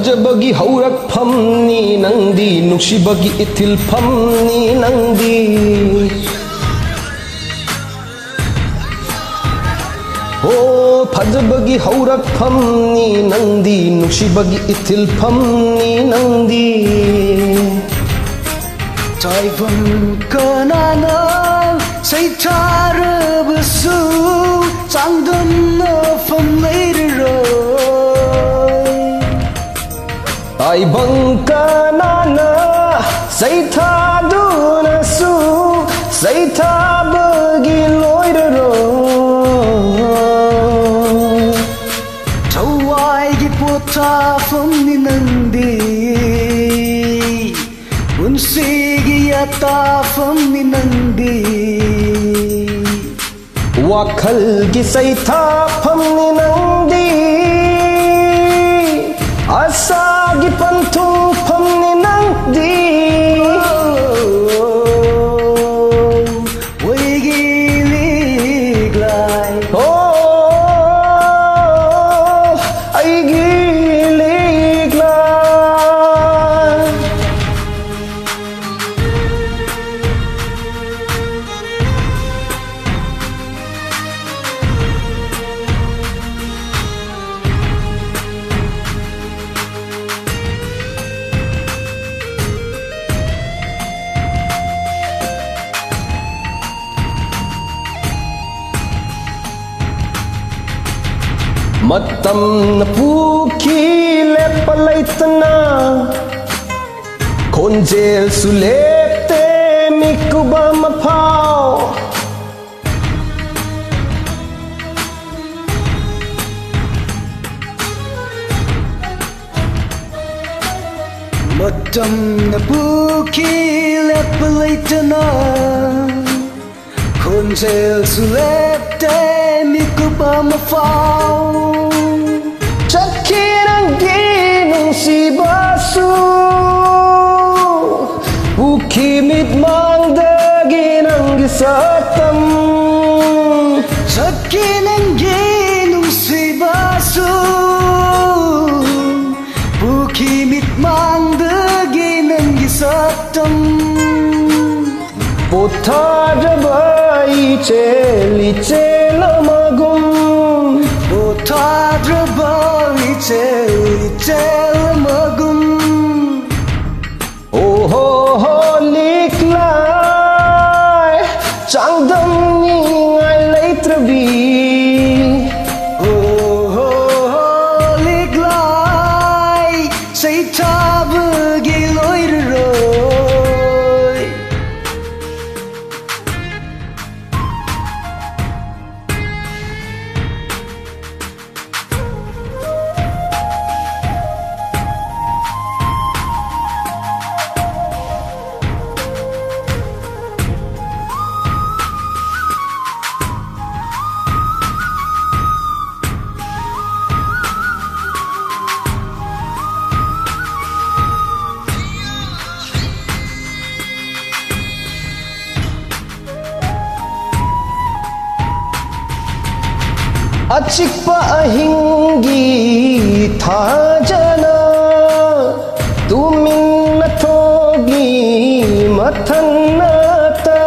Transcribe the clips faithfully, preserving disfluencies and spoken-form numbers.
Fajabagi haurak phamni nangdi nuksibagi itil phamni nangdi Oh Fajabagi haurak phamni nangdi nuksibagi itil phamni nangdi Taibam kanana saitarabasu changdamna famleiro Taibang kanana saithadunasu saithabagi loiraro Tawaigi potafamni nandi Unsigi atafamni nandi Wakhalgi saithapamni nandi Asagi pantungpamni nangdi Waigi liglay Oh aigi liglay Matam na puki lepalaitana Konjel sulepte mikuba mapao Matam na puki lepalaitana Konjel sulepte mikuba mapao Sakin ang ginong si baso Ukimit mang dagin ang gisatam Sakin ang ginong si baso Ukimit mang dagin ang gisatam Potadrabai cheli chelamagum Potadrabai cheli chelamagum Oh ho ho liklay Changdam ngay leitrabi Oh ho ho liglay Saitabagi loiroy Achikpa ahinggi thajana Tumin na thogi mathanata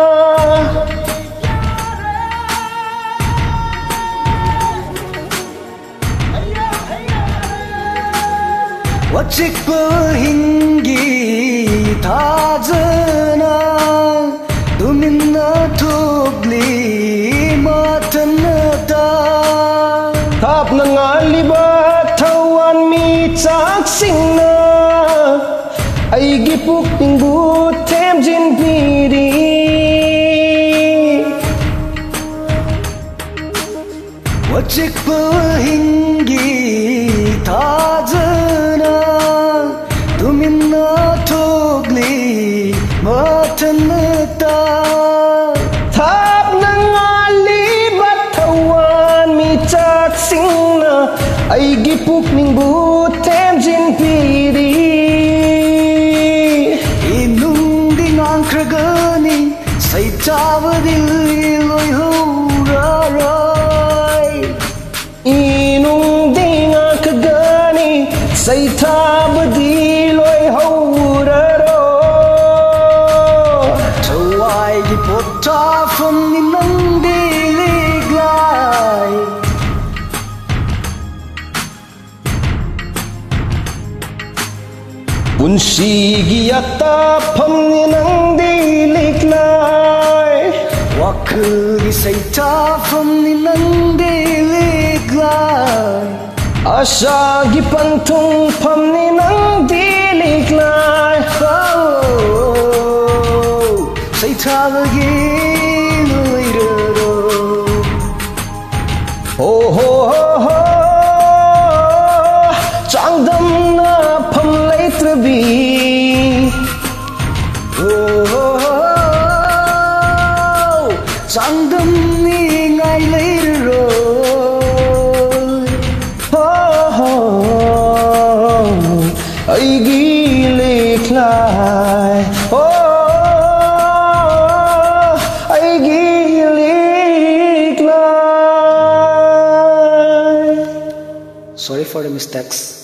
Wachikpa hingi thajana Tumin na thogli matanata Thap na ngaliba thawan mi chaksing na Ay gipuk tingbu them jin piri Wachikpa hingi thajana Tumin na thogli matanata Thap na ngaliba thawan mi chaksing na Ay gipuk ningbu them jin piri Inung dingang kragani say tawadil loy huraray Inung dinga kagani say ꯄꯨꯟꯁꯤꯒꯤ ꯑꯇꯥꯞꯐꯝꯅꯤ ꯅꯪꯗꯤ ꯂꯤꯛꯂꯥꯏ ꯋꯥꯈꯜꯒꯤ ꯁꯩꯇꯥꯐꯝꯅꯤ ꯅꯪꯗꯤ ꯂꯤꯛꯂꯥꯏ ꯑꯁꯥꯒꯤ ꯄꯟꯊꯨꯡꯐꯝꯅꯤ ꯅꯪꯗꯤ ꯂꯤꯛꯂꯥꯏ ꯁꯩꯊꯥꯕꯒꯤ ꯂꯣꯏꯔꯔꯣ ꯍꯣ ꯍꯣ ꯍꯣ ꯍꯣ ꯆꯥꯡꯗꯝꯅ ꯐꯝ ꯂꯩꯇ꯭ꯔꯕꯤ ꯆꯥꯡꯗꯝꯅꯤꯉꯥꯏ ꯂꯩꯔꯔꯣꯏ ꯑꯩꯒꯤ ꯂꯤꯛꯂꯥꯏ ꯑꯩꯒꯤ ꯂꯤꯛꯂꯥꯏ. Sorry for the mistakes.